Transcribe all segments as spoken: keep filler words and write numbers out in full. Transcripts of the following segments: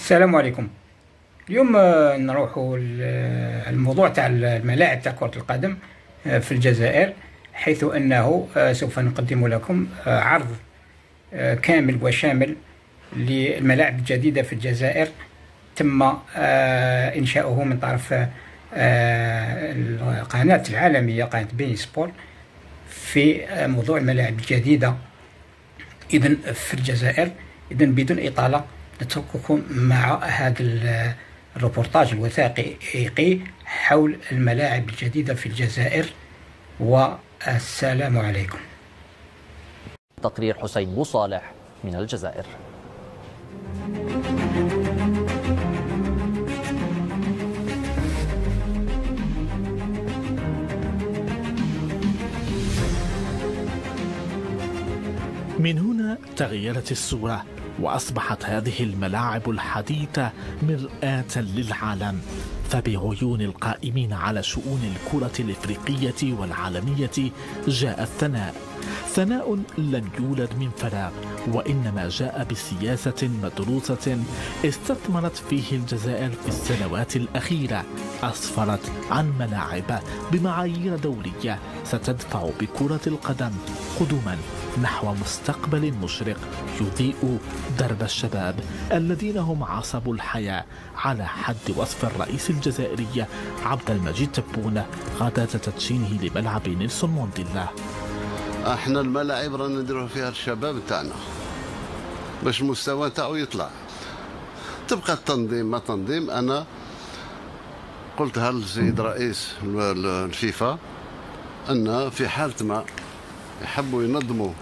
السلام عليكم. اليوم آه، نروحوا الموضوع تاع الملاعب تاع كرة القدم آه، في الجزائر، حيث أنه آه، سوف نقدم لكم آه، عرض آه، كامل وشامل للملاعب الجديدة في الجزائر. تم آه، إنشاؤه من طرف آه، القناة العالمية، قناة بين سبور، في آه، موضوع الملاعب الجديدة إذن في الجزائر. إذن بدون إطالة نترككم مع هذا الروبورتاج الوثائقي حول الملاعب الجديدة في الجزائر، والسلام عليكم. تقرير حسين بوصالح من الجزائر. من هنا تغيرت الصورة، وأصبحت هذه الملاعب الحديثة مرآة للعالم. فبعيون القائمين على شؤون الكرة الإفريقية والعالمية جاء الثناء، ثناء لم يولد من فراغ، وإنما جاء بسياسة مدروسة استثمرت فيه الجزائر في السنوات الأخيرة. أسفرت عن ملاعب بمعايير دولية ستدفع بكرة القدم قدما نحو مستقبل مشرق يضيء درب الشباب الذين هم عصب الحياة، على حد وصف الرئيس الجزائري عبد المجيد تبون غداة تدشينه لملعب نيلسون مونديلا. احنا الملاعب رانا نديروا فيها الشباب تاعنا باش المستوى تاعو يطلع. تبقى التنظيم ما تنظيم. انا قلتها للسيد رئيس الفيفا ان في حالة ما يحبوا ينظموا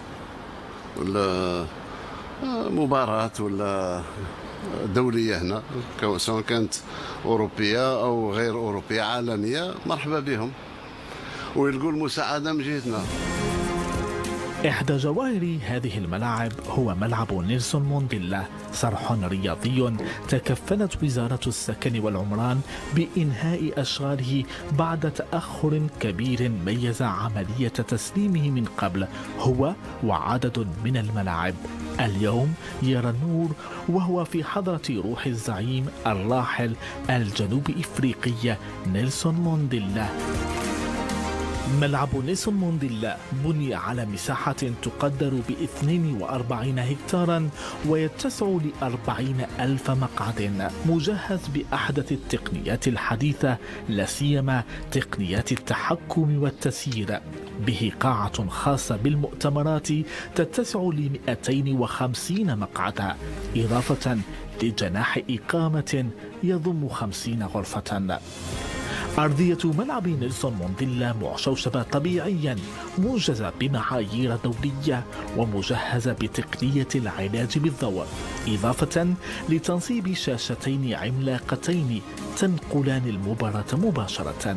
مباراة ولا دولية هنا، سواء كانت أوروبية أو غير أوروبية عالمية، مرحبا بهم ويلقوا المساعدة من جهتنا. إحدى جواهر هذه الملاعب هو ملعب نيلسون مونديلا، صرح رياضي تكفلت وزارة السكن والعمران بإنهاء أشغاله بعد تأخر كبير ميز عملية تسليمه من قبل. هو وعدد من الملاعب اليوم يرى النور، وهو في حضرة روح الزعيم الراحل الجنوب إفريقي نيلسون مونديلا. ملعب نيلسون مونديلا بني على مساحة تقدر ب اثنين وأربعين هكتارا ويتسع لأربعين ألف مقعد، مجهز بأحدث التقنيات الحديثة، لا سيما تقنيات التحكم والتسيير، به قاعة خاصة بالمؤتمرات تتسع ل مئتين وخمسين مقعدا، إضافة لجناح إقامة يضم خمسين غرفة. أرضية ملعب نيلسون مونديلا معشوشبة طبيعيا، منجزة بمعايير دولية، ومجهزة بتقنية العلاج بالضوء، إضافة لتنصيب شاشتين عملاقتين تنقلان المباراة مباشرة.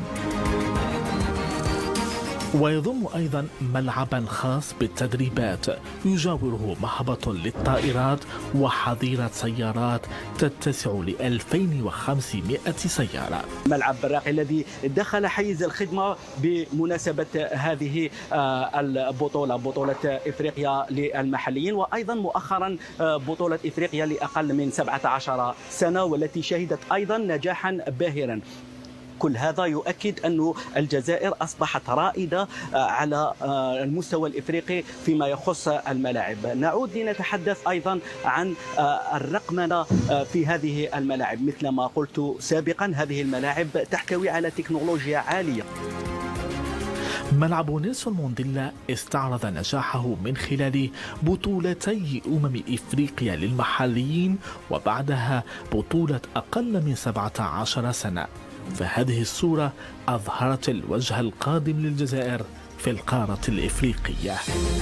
ويضم أيضا ملعبا خاص بالتدريبات يجاوره مهبط للطائرات وحظيرة سيارات تتسع ل ألفين وخمسمائة سيارة. ملعب براقي الذي دخل حيز الخدمة بمناسبة هذه البطولة، بطولة إفريقيا للمحليين، وأيضا مؤخرا بطولة إفريقيا لأقل من سبعة عشر سنة، والتي شهدت أيضا نجاحا باهرا. كل هذا يؤكد أن الجزائر أصبحت رائدة على المستوى الإفريقي فيما يخص الملاعب. نعود لنتحدث أيضا عن الرقمنة في هذه الملاعب. مثل ما قلت سابقا، هذه الملاعب تحتوي على تكنولوجيا عالية. ملعب نيلسون مونديلا استعرض نجاحه من خلال بطولتي أمم إفريقيا للمحليين، وبعدها بطولة أقل من سبعة عشر سنة. فهذه الصورة أظهرت الوجه القادم للجزائر في القارة الإفريقية.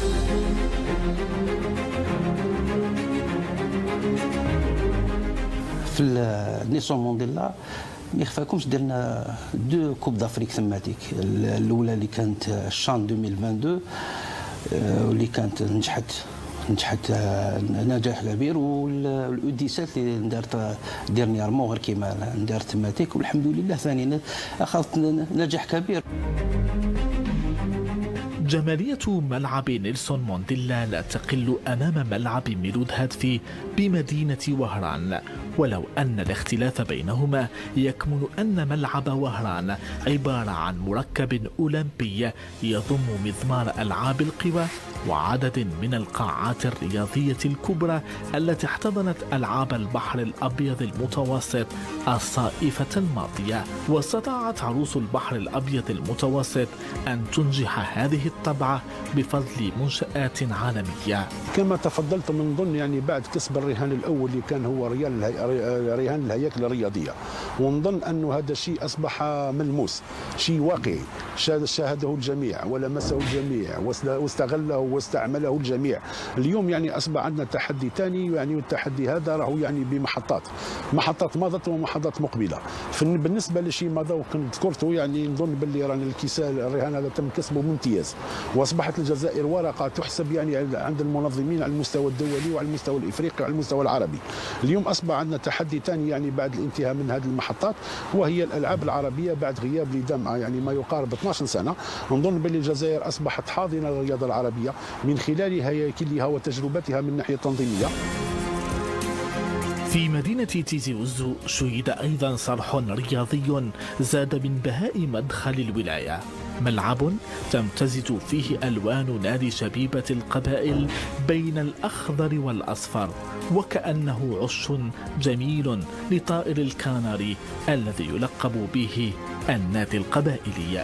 في نيلسون مونديلا ما يخفاكمش درنا دو كوب دافريك ثماتيك. الاولى اللي كانت الشان ألفين واثنين وعشرين واللي كانت نجحت نجحت نجاح كبير، والاوديسات اللي دارت ديرنييرمون غير كيما دارت تماتيك، والحمد لله ثاني اخذت نجاح كبير. جمالية ملعب نيلسون مانديلا لا تقل أمام ملعب ميلود هاتفي بمدينة وهران، ولو أن الاختلاف بينهما يكمن أن ملعب وهران عبارة عن مركب أولمبي يضم مضمار ألعاب القوى وعدد من القاعات الرياضية الكبرى التي احتضنت ألعاب البحر الأبيض المتوسط الصائفة الماضية. واستطاعت عروس البحر الأبيض المتوسط أن تنجح هذه الطبعة بفضل منشآت عالمية. كما تفضلت من ضمن يعني بعد كسب الرهان الأول اللي كان هو ريال رهان الهياكل الرياضية، ونظن أنه هذا الشيء أصبح ملموس، شيء واقعي شاهده الجميع ولمسه الجميع واستغله واستعمله الجميع. اليوم يعني أصبح عندنا تحدي ثاني، يعني والتحدي هذا راهو يعني بمحطات محطات مضت ومحطات مقبلة. بالنسبة لشيء مضى وكنت ذكرته يعني نظن باللي رانا الكسال الرهان هذا تم كسبه بامتياز، وأصبحت الجزائر ورقة تحسب يعني عند المنظمين على المستوى الدولي وعلى المستوى الإفريقي وعلى المستوى العربي. اليوم أصبح عندنا تحدي ثاني يعني بعد الانتهاء من هذه المحطات، وهي الألعاب العربية بعد غياب لدمعة يعني ما يقارب اثناش سنة. نظن باللي الجزائر أصبحت حاضنة للرياضة العربية من خلال هياكلها وتجربتها من الناحية التنظيمية. في مدينة تيزي وزو شهد أيضا صرح رياضي زاد من بهاء مدخل الولاية، ملعب تمتزج فيه ألوان نادي شبيبة القبائل بين الأخضر والأصفر، وكأنه عش جميل لطائر الكناري الذي يلقب به النادي القبائلي.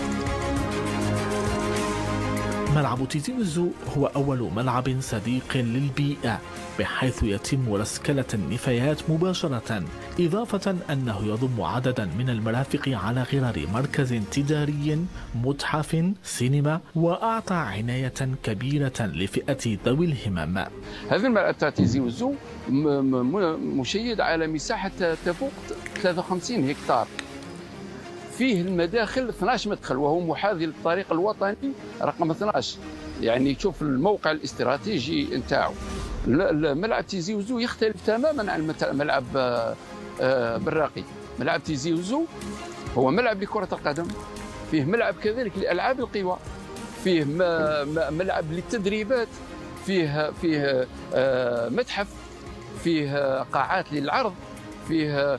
ملعب تيزي وزو هو أول ملعب صديق للبيئة، بحيث يتم رسكلة النفايات مباشرة، إضافة أنه يضم عددا من المرافق على غرار مركز تجاري، متحف، سينما، وأعطى عناية كبيرة لفئة ذوي الهمم. هذا الملعب تاع تيزي وزو مشيد على مساحة تفوق ثلاثة وخمسين هكتار، فيه المداخل اثناش مدخل، وهو محاذي للطريق الوطني رقم اثناش، يعني تشوف الموقع الاستراتيجي نتاعو. ملعب تيزي وزو يختلف تماما عن ملعب براقي. ملعب تيزي وزو هو ملعب لكرة القدم، فيه ملعب كذلك لألعاب القوى، فيه ملعب للتدريبات، فيه فيه متحف، فيه قاعات للعرض، فيه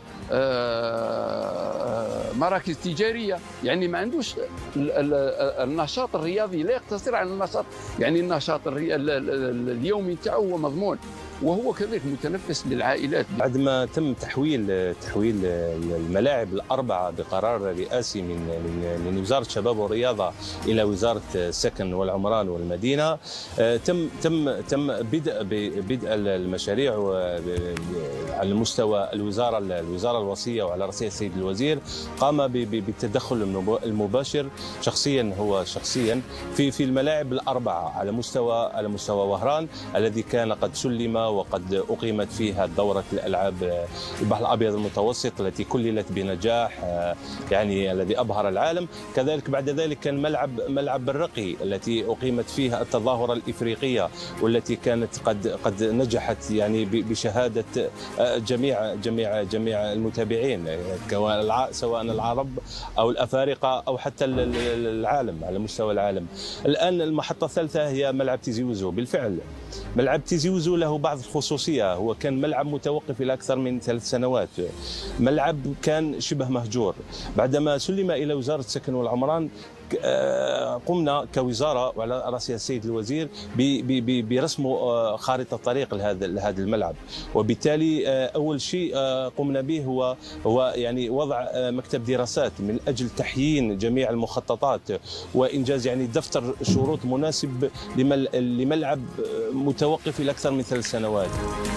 مراكز تجارية، يعني ما عندوش النشاط الرياضي لا يقتصر على النشاط، يعني النشاط اليومي تاعو هو مضمون، وهو كذلك متنفس للعائلات. بعد ما تم تحويل تحويل الملاعب الأربعة بقرار رئاسي من من من وزارة الشباب والرياضة إلى وزارة السكن والعمران والمدينة، تم تم تم بدء بدء المشاريع على مستوى الوزارة الوزارة الوصية وعلى رأسها السيد الوزير قام بالتدخل المباشر شخصيا هو شخصيا في في الملاعب الأربعة على مستوى على مستوى وهران الذي كان قد سلم وقد أقيمت فيها دورة الألعاب البحر الأبيض المتوسط التي كللت بنجاح يعني الذي أبهر العالم. كذلك بعد ذلك كان ملعب ملعب بالرقي التي أقيمت فيها التظاهرة الإفريقية والتي كانت قد قد نجحت يعني بشهادة جميع جميع جميع المتابعين سواء العرب أو الأفارقة أو حتى العالم على مستوى العالم. الآن المحطة الثالثة هي ملعب تيزي وزو. بالفعل ملعب تيزي وزو له بعض الخصوصية، هو كان ملعب متوقف إلى أكثر من ثلاث سنوات، ملعب كان شبه مهجور. بعدما سلم إلى وزارة السكن والعمران قمنا كوزارة وعلى رأسها السيد الوزير برسم خارطة طريق لهذا لهذا الملعب، وبالتالي أول شيء قمنا به هو هو يعني وضع مكتب دراسات من أجل تحيين جميع المخططات وإنجاز يعني دفتر شروط مناسب لملعب متوقف إلى أكثر من ثلاث سنوات.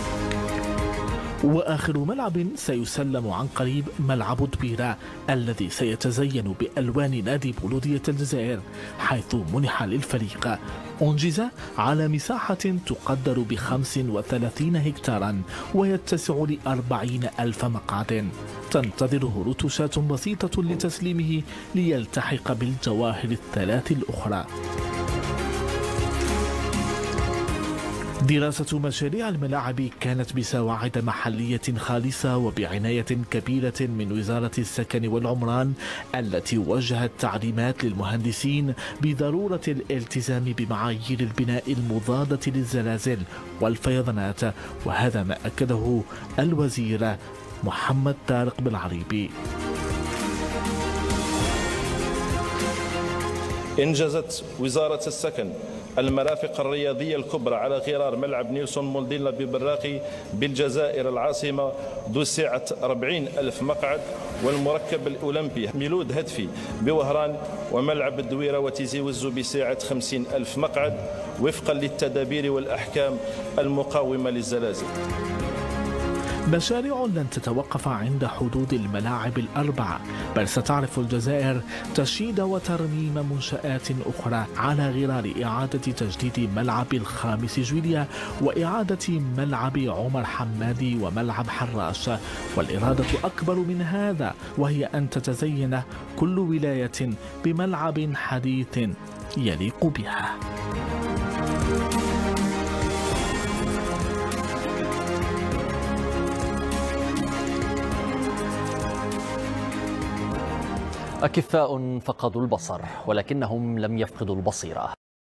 وآخر ملعب سيسلم عن قريب ملعب دبيرة الذي سيتزين بألوان نادي بولودية الجزائر، حيث منح للفريق أنجز على مساحة تقدر بخمس وثلاثين هكتارا ويتسع لأربعين ألف مقعد. تنتظره رتوشات بسيطة لتسليمه ليلتحق بالجواهر الثلاث الأخرى. دراسة مشاريع الملاعب كانت بسواعد محلية خالصة وبعناية كبيرة من وزارة السكن والعمران، التي وجهت تعليمات للمهندسين بضرورة الالتزام بمعايير البناء المضادة للزلازل والفيضانات، وهذا ما أكده الوزير محمد طارق بالعريبي. انجزت وزارة السكن المرافق الرياضية الكبرى على غرار ملعب نيلسون مونديلا ببراقي بالجزائر العاصمة ذو سعة أربعين ألف مقعد، والمركب الأولمبي ميلود هدفي بوهران، وملعب الدويرة وتيزي وزو بسعة خمسين ألف مقعد وفقا للتدابير والأحكام المقاومة للزلازل. مشاريع لن تتوقف عند حدود الملاعب الأربعة، بل ستعرف الجزائر تشييد وترميم منشآت أخرى على غرار إعادة تجديد ملعب الخامس جويليا وإعادة ملعب عمر حمادي وملعب حراش، والإرادة أكبر من هذا، وهي أن تتزين كل ولاية بملعب حديث يليق بها. أكفاء فقدوا البصر ولكنهم لم يفقدوا البصيرة.